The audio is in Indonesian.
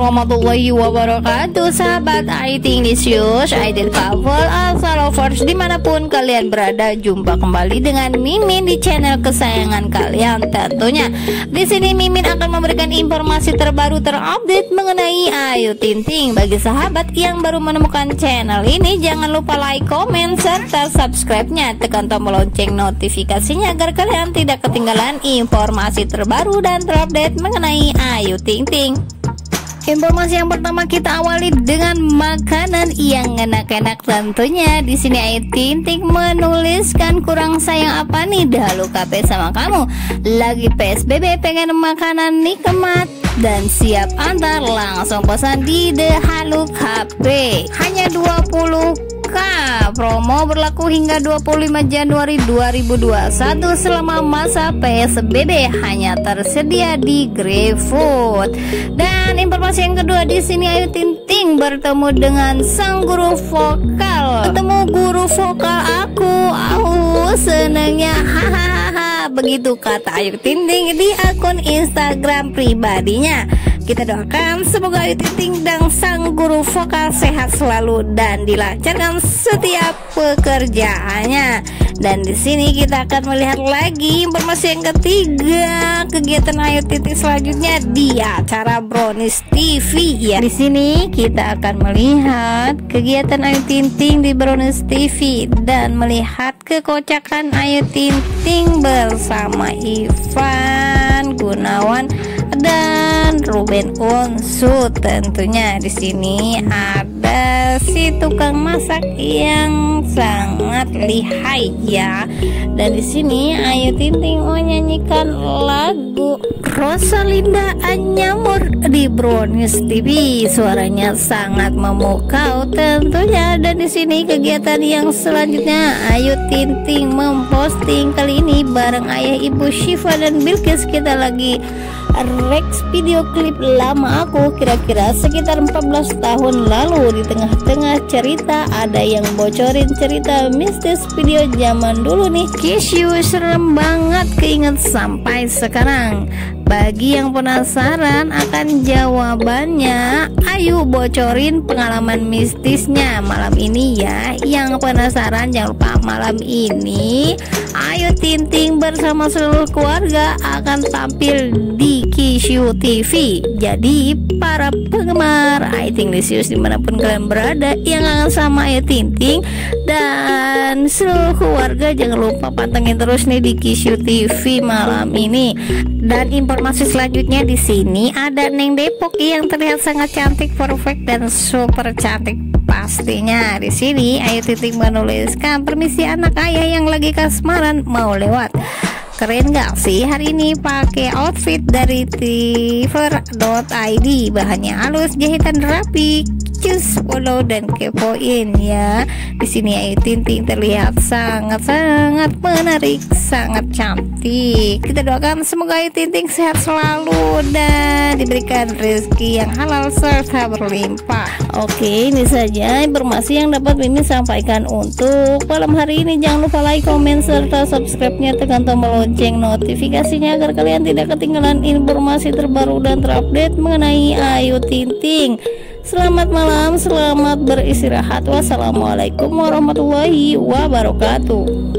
warahmatullahi wabarakatuh. Sahabat IT Lisius, Idol Couple, Alpha Lovers dimanapun kalian berada, jumpa kembali dengan Mimin di channel kesayangan kalian tentunya. Di sini Mimin akan memberikan informasi terbaru terupdate mengenai Ayu Ting Ting. Bagi sahabat yang baru menemukan channel ini, jangan lupa like, komen, serta subscribe-nya. Tekan tombol lonceng notifikasinya agar kalian tidak ketinggalan informasi terbaru dan terupdate mengenai Ayu Ting Ting. Informasi yang pertama kita awali dengan makanan yang enak-enak tentunya. Di sini Ayu Ting Ting menuliskan, kurang sayang apa nih Dalu KP sama kamu. Lagi PSBB pengen makanan nikmat dan siap antar, langsung pesan di The Haluk HP. Hanya 20k. Promo berlaku hingga 25 Januari 2021 selama masa PSBB, hanya tersedia di GrabFood. Dan informasi yang kedua, di sini Ayu Ting Ting bertemu dengan sang guru vokal. Ketemu guru vokal aku, senengnya, hahaha. Begitu kata Ayu Ting Ting di akun Instagram pribadinya. Kita doakan semoga Ayu Ting Ting dan sang guru vokal sehat selalu dan dilancarkan setiap pekerjaannya. Dan di sini kita akan melihat lagi informasi yang ketiga, kegiatan Ayu Ting Ting selanjutnya di acara Brownies TV ya. Di sini kita akan melihat kegiatan Ayu Ting Ting di Brownies TV dan melihat kekocakan Ayu Ting Ting bersama Ivan Gunawan dan Ruben Onsu. Tentunya di sini ada si tukang masak yang sangat lihai ya. Dan di sini Ayu Ting Ting menyanyikan lagu Rosalinda Anyamur di Brownies TV. Suaranya sangat memukau tentunya. Dan di sini kegiatan yang selanjutnya, Ayu Ting Ting memposting kali ini bareng ayah ibu Syifa dan Bilkis. Kita lagi Rex video klip lama aku kira-kira sekitar 14 tahun lalu. Di tengah-tengah cerita ada yang bocorin cerita mistis video zaman dulu nih. Kiss you, serem banget, keinget sampai sekarang. Bagi yang penasaran akan jawabannya, Ayu bocorin pengalaman mistisnya malam ini ya. Yang penasaran jangan lupa, malam ini Ayu Ting Ting bersama seluruh keluarga akan tampil di Kiss You TV. Jadi para penggemar IT Lisius dimanapun kalian berada yang kangen sama Ayu Ting Ting dan seluruh keluarga, jangan lupa pantengin terus nih di Kiss You TV malam ini. Dan informasi selanjutnya, di sini ada Neng Depok yang terlihat sangat cantik, perfect dan super cantik pastinya. Di sini Ayu Ting Ting menuliskan, permisi anak ayah yang lagi kasmaran mau lewat. Keren gak sih hari ini pakai outfit dari tiver.id, bahannya halus, jahitan rapi. Cus, follow dan kepoin ya. Di sini Ayu Ting Ting terlihat sangat-sangat menarik, sangat cantik. Kita doakan semoga Ayu Ting Ting sehat selalu dan diberikan rezeki yang halal serta berlimpah. Oke, ini saja informasi yang dapat Mimin sampaikan untuk malam hari ini. Jangan lupa like, komen, serta subscribe-nya. Tekan tombol lonceng notifikasinya agar kalian tidak ketinggalan informasi terbaru dan terupdate mengenai Ayu Ting Ting. Selamat malam, selamat beristirahat. Wassalamualaikum warahmatullahi wabarakatuh.